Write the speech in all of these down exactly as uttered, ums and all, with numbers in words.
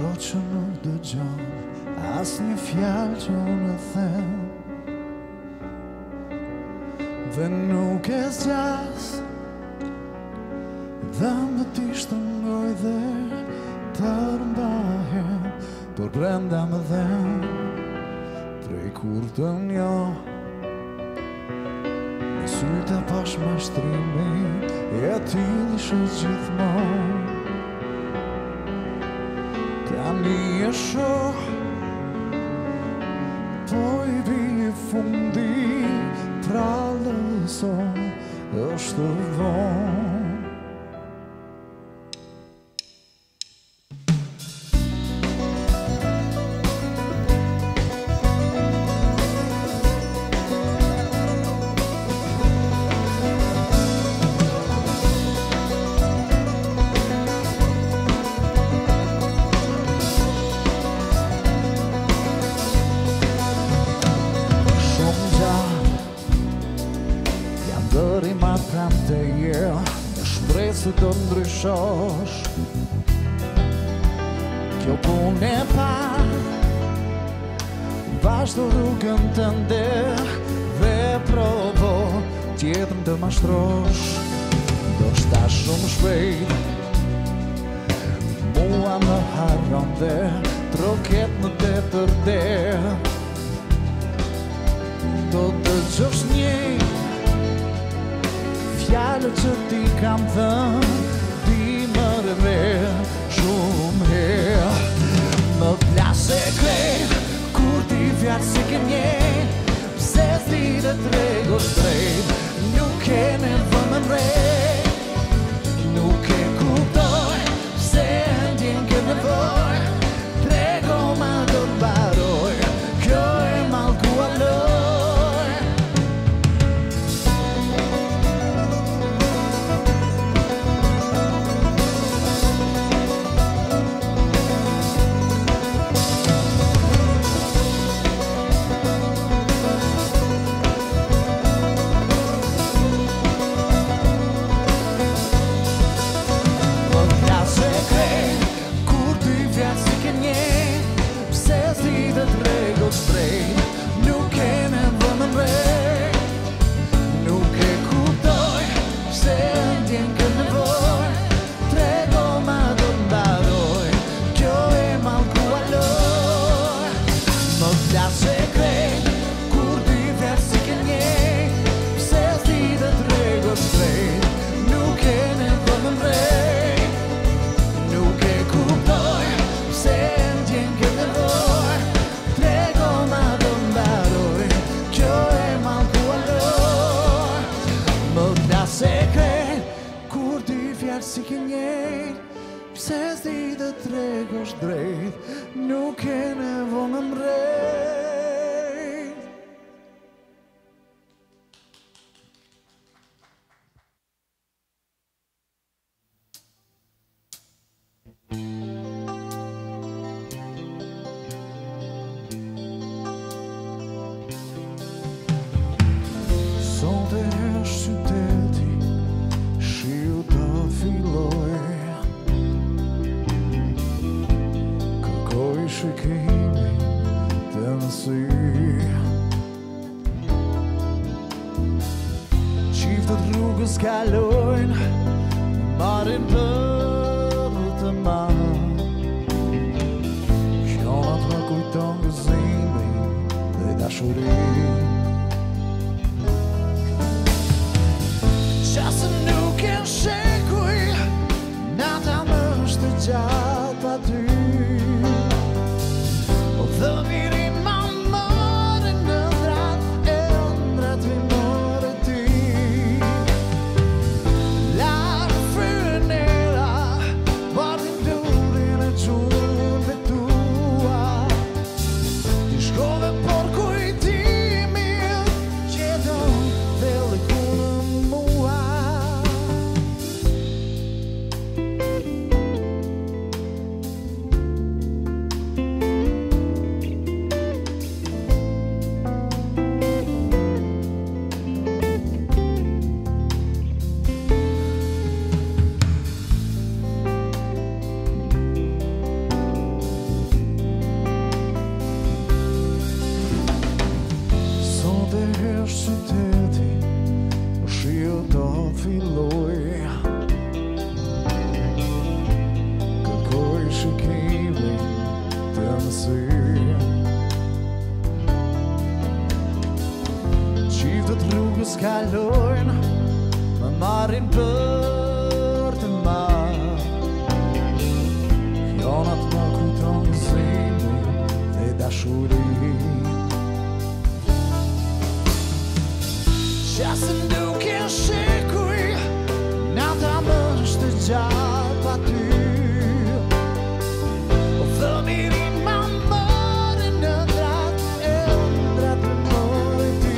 Ajo që nuk dëgjon as një fjalë që unë them, dhe nuk e zgjas dhëmbët i shtrëngoj dhe të rëmbahem, por brenda më dhem prej kur të njoh. Në sytë pash mashtrimin e atil ishës gjithmonë, tani e shoh po i bie fundi, pra lëso është vonë. Se do ndryshosh, kjo punë e parë, vazhdo rrugën të nder dhe provo tjetrën të mashtrosh. Do shta shumë shpejt mua më harron dhe troket në tetër der. Do dëgjosh një fjallë që ti kam thënë, ti më rëver shumë her. Më plas sekret, kur ti vjarë si ke njen, pse s'ti dhe tregosh drejt, nuk e nevojë më mrej, nuk e kuptoj, pse ndjen ke nevoj, trego ma do t'baroj, kjo e mallkuar loj. Nuk e nevojë më mrej, nuk e kuptoj, pse ndjen ke nevoj, trego ma do t'mbaroj, kjo e mallkuar loj. Më flas sekret, kur ti vjen si ke njen, pse s'ti dhe tregosh drejt, nuk e nevojë më mrej, nuk e kuptoj, pse ndjen ke nevoj, trego ma do t'mbaroj, kjo e mallkuar loj. Më flas sekret, kur ti fjalë si ke njen, pse s'ti dhe tregosh drejt, nuk e nevojë më mrej. Sonte është qyteti, shiu të filloj, kërkoj shikimin të në sy. Qiftët rrugës kalojnë, marrin për të marë, kjo në të kujton gëzimin dhe dashurin. Qasë nuk e shekuj, nata më është gjatë pa ty, o dhe mirin ma mëre në ndrat, e ndrat vi mëre ti. Larë frynera, bardhin durin e gjurve tua, ti shkove por kujti si. Qiftet rrugës kalojnë, më marrin për të marë. Jonat më kujton gëzimin dhe dashurin. Qasën duke shikuj, nata më është gjatë pa ty. O thëmirin ma mërë në dratë, e ndrat në mërë ti.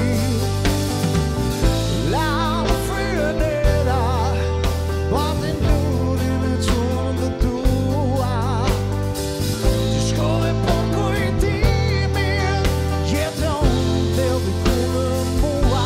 La më fryrën e da, batin lurin e qunë dhe tua. Ti shkove por kujtimin, jeton të ldi kumë mua.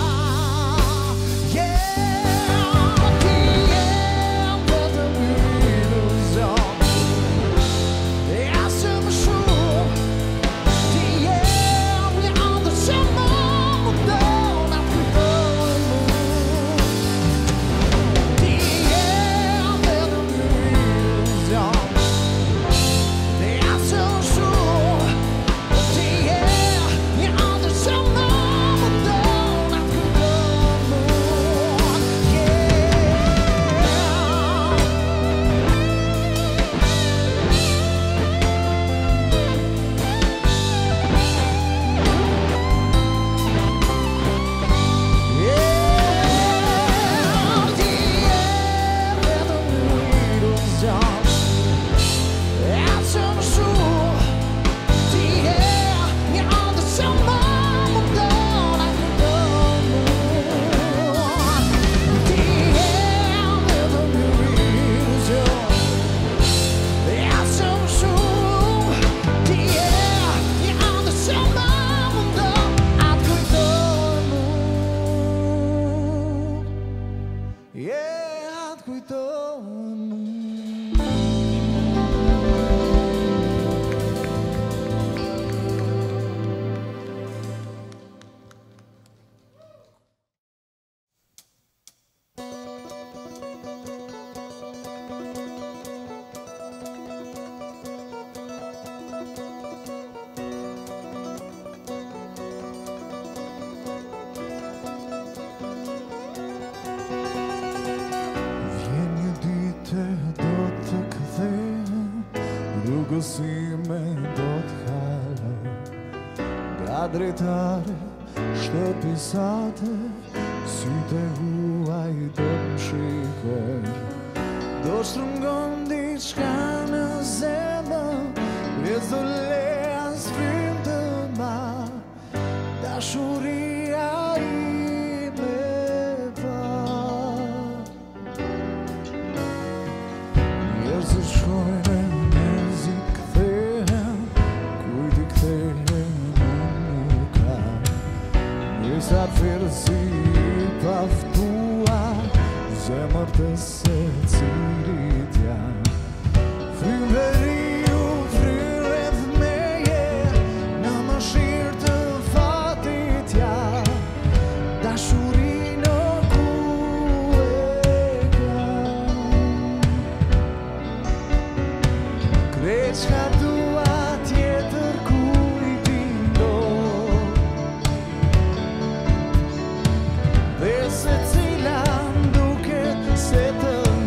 Rrugësime do t'kale, nga drejtare, shtëpisate, syte huaj do m'shikoj. Do shtrëngon diçka në zemër, e s'do le as frim të ma, dashuria ime pa. Njerëzit shkojnë, sa përsi paftua, zemër të se cilit janë. Frymëriu fryreth meje, në mëshirë të fatit janë. Dashurinë ku e kam. Kreçka tua tjetër kujti ndodh, dhe se cila duket se të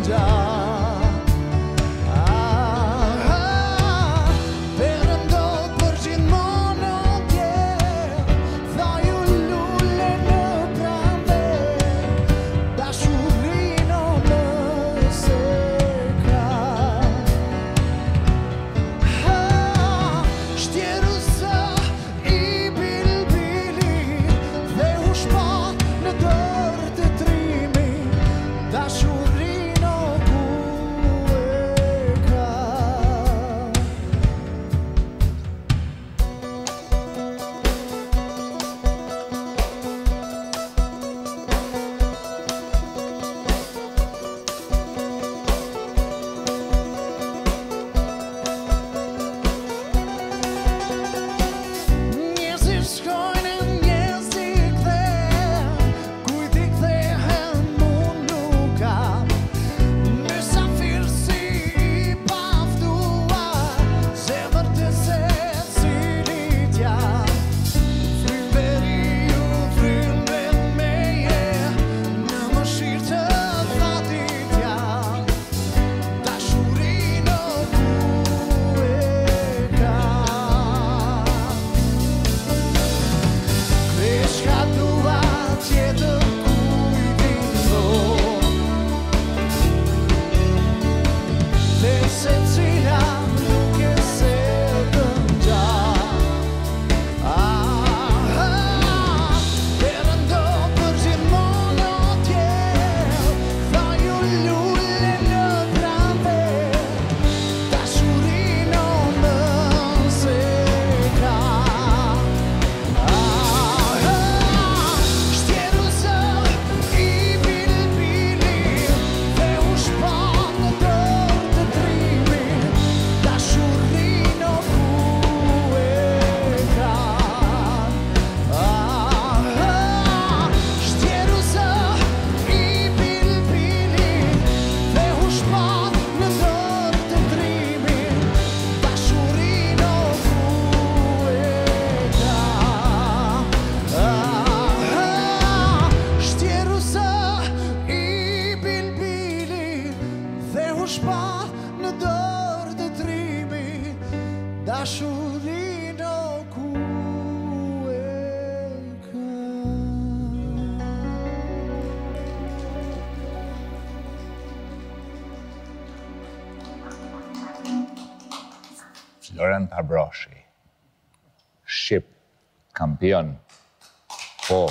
dashurinë ku e ka. Florent Abroshi, Shqip, kampion, po.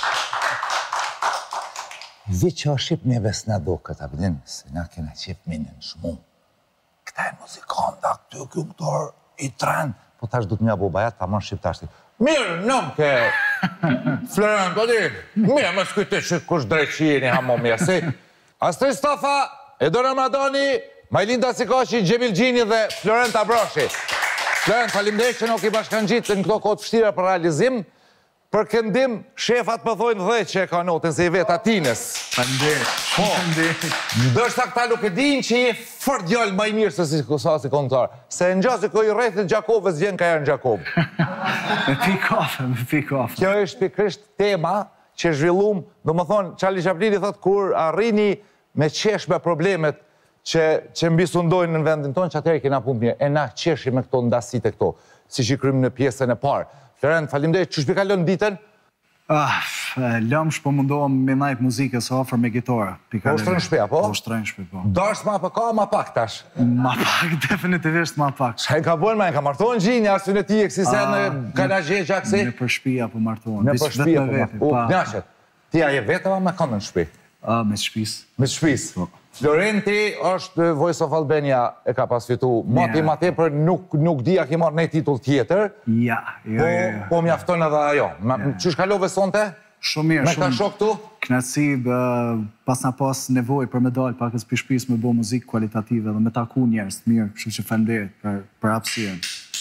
Vi që o Shqip neve s'na do këtë abdin, se na kena qep minin shmu. Këta e muzikanta, këtu këngëtor i tren, po tash du të mja bubajat, ta mon shqiptashti. Mirë, nëm ke, Florent, o di, mirë, më s'kujte që kush drejqini hamomja, si. Astrid Stafa, Edona Madoni, Majlinda Sikoshi, Gjemil Gjini dhe Florent Abroshi. Florent, faleminderit që nuk i bashkan gjitë në këto kohë të vështira për realizim. Për këndim, shefat më thojnë dhe që e ka notën, se i vetë atines. Faleminderit. Po, Faleminderit. ndërsa këta nuk e din që je fort djallë më i mirë se si sa si kontëtar. Se në gjasë ko i rrethit Gjakovës vjen ka janë Gjakov. Me pi kafe, me pi kafe. Kjo është pikrisht tema që zhvillum, do më thonë, Charlie Chaplini thot kur arrini me qesh me problemet që, që mbisundojnë në vendin tonë, që atëherë kena punë mirë. E na qeshi me këto ndasit e këto, si që i krymë në pjesën e parë. Florent, faleminderit, që shpi kalon ditën? Ah, lëmsh po mundohem me najt muzikës ofër me gitarë. Po shtrën shpeja, po? Po shtrën shpeja, po. Dash ma për ka, ma pak tash? Ma pak, definitivisht ma pak. Shka i ka bërë, ma e ka martohen gjinja, arsyn e ti e kësi se në kanagje gjakësi? Në për shpia po martohen. Në për shpia po martohen. U, njashet, ti a je vetë, ma me kanë në shpi? Ah, me shpis. Me shpis. Florenti është Voice of Albania e ka pas fitu. Mati ma tepër nuk di a ki marrë nej titull tjetër. Ja, ja, ja. Po mjafton edhe ajo. Qysh kalove sonte? Shumë mirë, shumë. Me ka shok tu? Knatësi, pas na pas nevoj për me dalë pakës për shpis me bo muzikë kualitative dhe me taku njerës të mirë, kështu që faleminderit për hapësirën.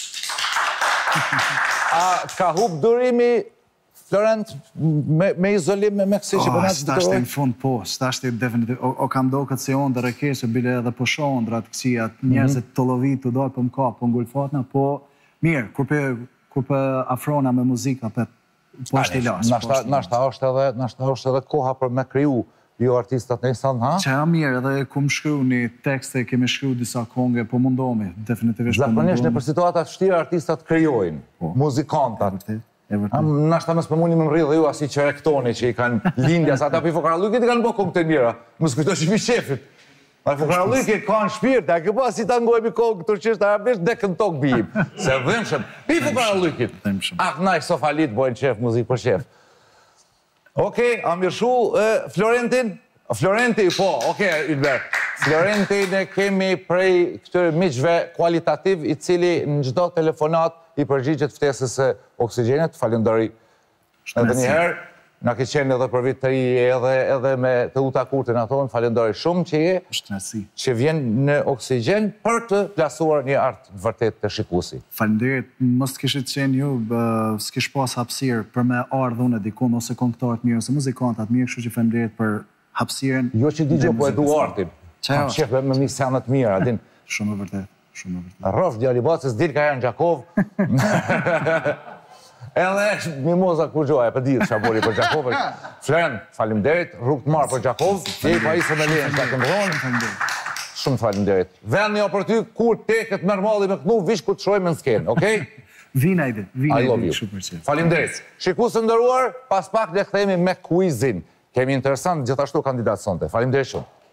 A ka hub durimi Florent, me izolim, me kësi që përna të të Stashtë në fund, po, stashtë definitiv. O kam do këtë se onë dhe rekesë, bile edhe po shondra të kësi, atë njerëzit të lovit të dojë për më ka, po ngulfatna, po mirë, kur për afrona me muzika, po është i lasë. Nashta është edhe koha për me kryu, jo artistat në isan, ha? Që e mirë, edhe ku më shkru një tekste, kemi shkru disa konge, po mundomi, definitivisht po mundomi. Zakonisht, në për situatat fështira, artistat kryojnë, muzikantat. Nashta mes për muni më më rridhë dhe ju asi që rektoni që i kanë lindja, sa ata për i Fokarallujkit i kanë bo kongë të mira, më s'kujto që i shefit. A i Fokarallujkit kanë shpirt, a këpo asi ta ngojmë i kongë tërqisht arabisht, dhe kënë tokë bijim. Se dhëmshëm, pi Fokarallujkit. Ah, naj, sofalit bojnë qef, muzikë për qef. Okej, a mirëshu Florentin? Florenti, po, okej, Ylber. Florentin e kemi prej këtëre miqve kualitativ i cili në gjdo telefonat i përgjigjet ftesës e oksigenet, falenderoj edhe njëherë, na ke qenë edhe për vit të ri edhe me të uta kurtin ato, falenderoj shumë që je, që vjen në oksigen për të plasuar një artë vërtet të shikusi. Falenderit, mos të kishit qenë ju, s'kish pas hapsirë për me ardhë unë edikun, ose konktarët mirë, ose muzikantat mirë, kështu që falenderit për hapsiren. Jo që di gjo, po edu artin. Kam qef me mi sanët mirë, adin. Shumë e vërtet. Rrëf djali bacës, dil ka janë Gjakov. Edhe mimoza kur gjoj, e për ditë shabori për Gjakov. Florent, falimderit, rrugë të marë për Gjakov, je i pa isë me lejnë shka këndronë. Shumë falimderit. Venë një për ty, kur te këtë mërmalli me kënu, vish ku të shojmë në skenë, okej? Vina i dhe, vina i dhe, shumë përqe. Falimderit. Shikusë ndëruar, pas pak dhe këthejmi me quizin. Kemi interesant gjithashtu kandidatë sonte. Falimderit shumë.